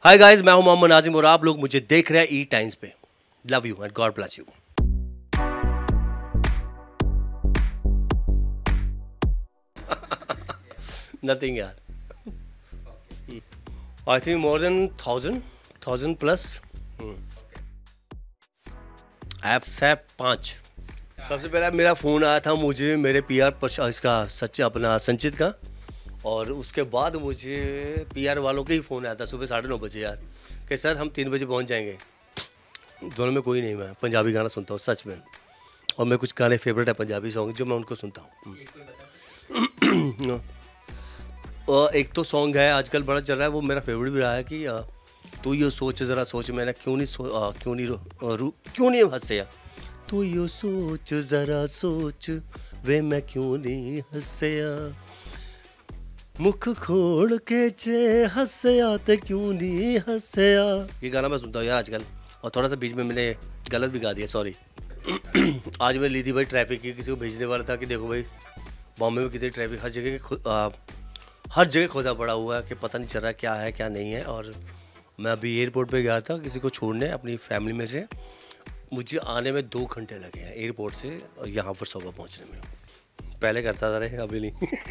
Hi guys, मैं हूं मोहम्मद नाजिम और आप लोग मुझे देख रहे हैं ई टाइम्स पे। Love you and god bless you. Nothing यार, I think more than 1000 plus. App से 5। सबसे पहला मेरा फ़ोन आया था मुझे मेरे पीआर इसका सच अपना संचित का, और उसके बाद मुझे पीआर वालों का ही फ़ोन आया था सुबह 9:30 बजे यार, कि सर हम 3 बजे पहुंच जाएंगे। दोनों में कोई नहीं, मैं पंजाबी गाना सुनता हूँ सच में, और मैं कुछ गाने फेवरेट है पंजाबी सॉन्ग जो मैं उनको सुनता हूँ। एक तो सॉन्ग है आजकल बड़ा चल रहा है, वो मेरा फेवरेट भी रहा है कि तू यो सोच ज़रा सोच, मैंने क्यों नहीं हंसया, तू यो सोच ज़रा सोच वे मैं क्यों नहीं हंसया, मुख खोड़ के चे हंसया ते क्यों नहीं हंसया। ये गाना मैं सुनता हूँ यार आजकल, और थोड़ा सा बीच में मैंने गलत भी गा दिया, सॉरी। आज मैं ली थी भाई ट्रैफिक की, किसी को भेजने वाला था कि देखो भाई बॉम्बे में कितनी ट्रैफिक, हर जगह खोदा पड़ा हुआ है कि पता नहीं चल रहा क्या है क्या नहीं है। और मैं अभी एयरपोर्ट पे गया था किसी को छोड़ने अपनी फैमिली में से, मुझे आने में 2 घंटे लगे हैं एयरपोर्ट से यहाँ पर सुबह पहुँचने में। पहले करता था रे, अभी नहीं।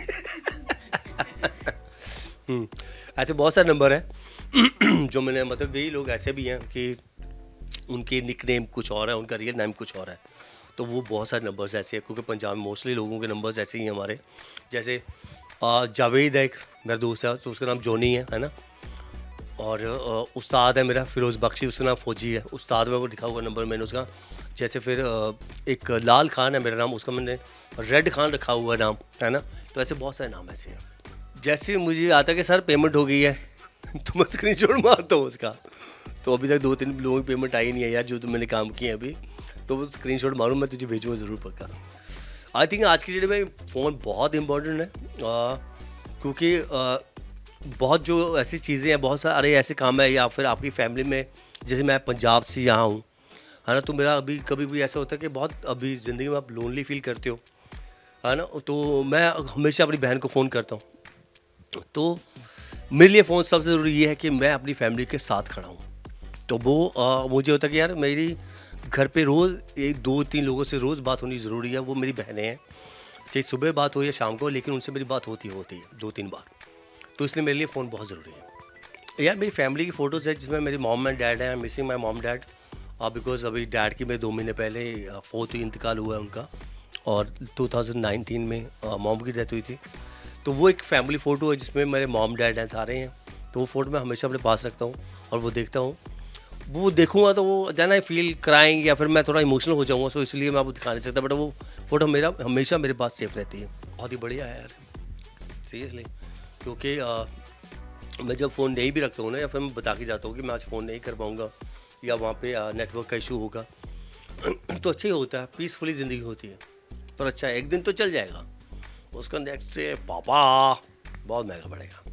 ऐसे बहुत सारे नंबर हैं जो मैंने, मतलब कई लोग ऐसे भी हैं कि उनके निक नेम कुछ और है, उनका रियल नेम कुछ और है, तो वो बहुत सारे नंबर्स ऐसे हैं क्योंकि पंजाब में मोस्टली लोगों के नंबर्स ऐसे ही हैं हमारे। जैसे जावेद है, एक मेरा दोस्त है, तो उसका नाम जोनी है ना। और उस्ताद है मेरा फिरोज़ बख्शी, उसका नाम फौजी है, उस्ताद में वो लिखा हुआ नंबर मैंने उसका। जैसे फिर एक लाल खान है मेरा नाम, उसका मैंने रेड खान रखा हुआ नाम है ना। तो ऐसे बहुत सारे नाम ऐसे हैं। जैसे मुझे आता कि सर पेमेंट हो गई है तो मैं स्क्रीनशॉट मारता हूँ उसका, तो अभी तक 2-3 लोगों की पेमेंट आई नहीं है यार जो तो मैंने काम किए अभी, तो वो स्क्रीनशॉट मारूँ, मैं तुझे भेजूँगा ज़रूर पक्का। आई थिंक आज की डेट में फ़ोन बहुत इंपॉर्टेंट है, क्योंकि बहुत जो ऐसी चीज़ें हैं, बहुत सारे ऐसे काम है, या फिर आपकी फैमिली में, जैसे मैं पंजाब से यहाँ हूँ है ना, तो मेरा अभी कभी भी ऐसा होता है कि बहुत अभी ज़िंदगी में आप लोनली फील करते हो है ना, तो मैं हमेशा अपनी बहन को फ़ोन करता हूँ। तो मेरे लिए फ़ोन सबसे ज़रूरी ये है कि मैं अपनी फैमिली के साथ खड़ा हूँ। तो वो मुझे होता है कि यार मेरी घर पे रोज़ 1-2-3 लोगों से रोज़ बात होनी ज़रूरी है। वो मेरी बहनें हैं, चाहे सुबह बात हो या शाम को, लेकिन उनसे मेरी बात होती है 2-3 बार। तो इसलिए मेरे लिए फ़ोन बहुत ज़रूरी है यार। मेरी फैमिली की फ़ोटोज़ है जिसमें मेरी मॉम एंड डैड हैं, missing my mom dad, because अभी डैड की मेरे 2 महीने पहले फोर्थ इंतकाल हुआ है उनका, और 2019 में मॉम की डेथ हुई थी। तो वो एक फैमिली फ़ोटो है जिसमें मेरे मॉम डैड हैं सारे हैं, तो वो फ़ोटो मैं हमेशा अपने पास रखता हूँ और वो देखता हूँ। वो देखूँगा तो वो देन आई फील क्राइंग, या फिर मैं थोड़ा इमोशनल हो जाऊँगा, सो इसलिए मैं आपको दिखा नहीं सकता, बट वो फ़ोटो मेरा हमेशा मेरे पास सेफ रहती है। बहुत ही बढ़िया है यार, सीरियसली। क्योंकि मैं जब फ़ोन नहीं भी रखता हूँ ना, या फिर मैं बता के जाता हूँ कि मैं आज फ़ोन नहीं कर पाऊँगा या वहाँ पे नेटवर्क का इशू होगा, तो अच्छा ही होता है, पीसफुली ज़िंदगी होती है। पर अच्छा एक दिन तो चल जाएगा, उसका नेक्स्ट से पापा बहुत महंगा पड़ेगा।